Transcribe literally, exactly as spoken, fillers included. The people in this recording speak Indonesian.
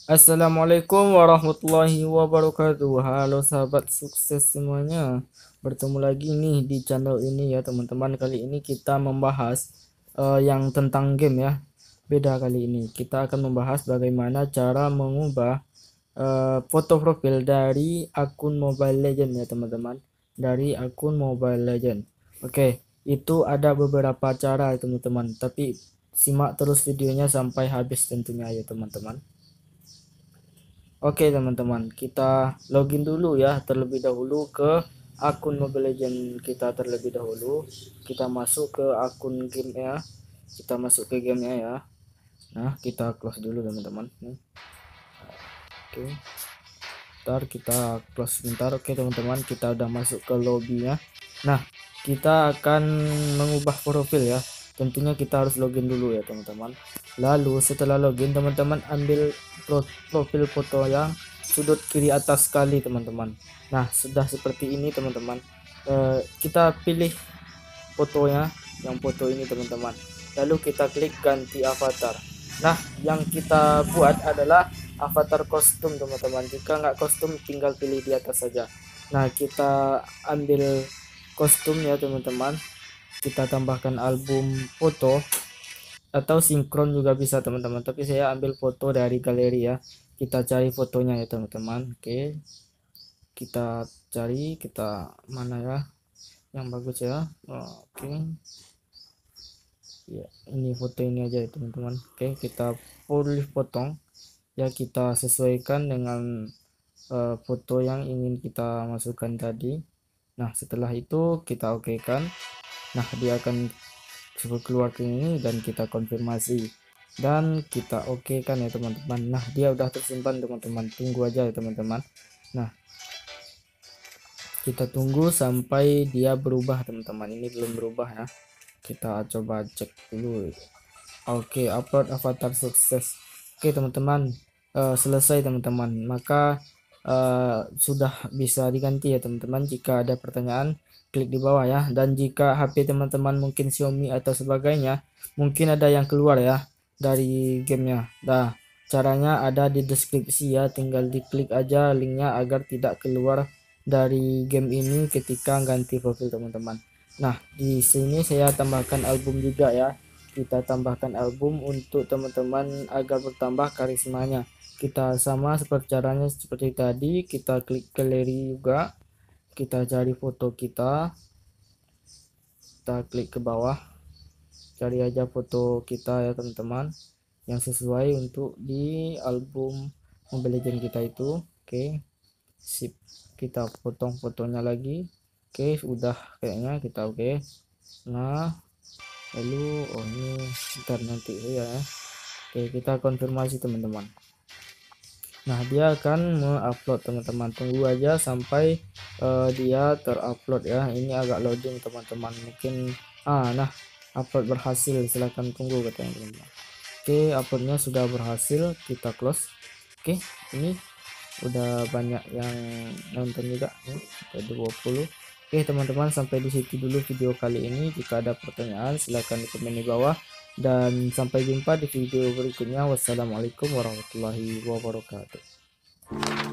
Assalamualaikum warahmatullahi wabarakatuh. Halo sahabat sukses semuanya. Bertemu lagi nih di channel ini ya teman-teman. Kali ini kita membahas uh, yang tentang game ya. Beda kali ini. Kita akan membahas bagaimana cara mengubah uh, foto profil dari akun Mobile Legend ya teman-teman. Dari akun Mobile Legend. Oke, itu ada beberapa cara ya teman-teman. Tapi simak terus videonya sampai habis tentunya ya teman-teman. Oke teman-teman, kita login dulu ya terlebih dahulu ke akun Mobile Legend kita terlebih dahulu. Kita masuk ke akun game ya. Kita masuk ke gamenya ya. Nah, kita close dulu teman-teman. Oke. Ntar kita close sebentar. Oke teman-teman, kita udah masuk ke lobbynya. Nah, kita akan mengubah profil ya. Tentunya kita harus login dulu ya teman-teman. Lalu setelah login teman-teman ambil profil foto yang sudut kiri atas sekali teman-teman. Nah, sudah seperti ini teman-teman. E, kita pilih fotonya, yang foto ini teman-teman. Lalu kita klik ganti avatar. Nah, yang kita buat adalah avatar kostum teman-teman. Jika nggak kostum tinggal pilih di atas saja. Nah, kita ambil kostum ya teman-teman. Kita tambahkan album foto atau sinkron juga bisa teman-teman, tapi saya ambil foto dari galeri ya. Kita cari fotonya ya teman-teman. Oke, kita cari, kita mana ya yang bagus ya. Oke ya, ini foto ini aja ya teman-teman. Oke, kita pilih potong ya, kita sesuaikan dengan uh, foto yang ingin kita masukkan tadi. Nah, setelah itu kita oke kan. Nah, dia akan keluar ke ini dan kita konfirmasi dan kita oke kan ya teman-teman. Nah, dia udah tersimpan teman-teman, tunggu aja ya teman-teman. Nah, kita tunggu sampai dia berubah teman-teman. Ini belum berubah ya, kita coba cek dulu. Oke, upload avatar sukses. Oke teman-teman, uh, selesai teman-teman, maka uh, sudah bisa diganti ya teman-teman. Jika ada pertanyaan klik di bawah ya, dan jika H P teman-teman mungkin Xiaomi atau sebagainya, mungkin ada yang keluar ya dari gamenya. Nah, caranya ada di deskripsi ya, tinggal diklik aja linknya agar tidak keluar dari game ini ketika ganti profil teman-teman. Nah, di sini saya tambahkan album juga ya. Kita tambahkan album untuk teman-teman agar bertambah karismanya. Kita sama seperti caranya seperti tadi, kita klik galeri juga. Kita cari foto kita, kita klik ke bawah, cari aja foto kita ya teman-teman yang sesuai untuk di album Mobile Legend kita itu. Oke, sip, kita potong fotonya lagi. Oke, udah kayaknya kita oke. Nah, lalu oh ini ntar nanti ya. Oke, kita konfirmasi teman-teman. Nah, dia akan mengupload teman-teman, tunggu aja sampai uh, dia terupload ya. Ini agak loading teman-teman, mungkin ah nah upload berhasil, silahkan tunggu katanya teman-teman. Oke, uploadnya sudah berhasil, kita close. Oke, ini udah banyak yang nonton juga ya, ada dua puluh. Oke teman-teman, sampai di situ dulu video kali ini. Jika ada pertanyaan silahkan di komen di bawah, dan sampai jumpa di video berikutnya. Wassalamualaikum warahmatullahi wabarakatuh.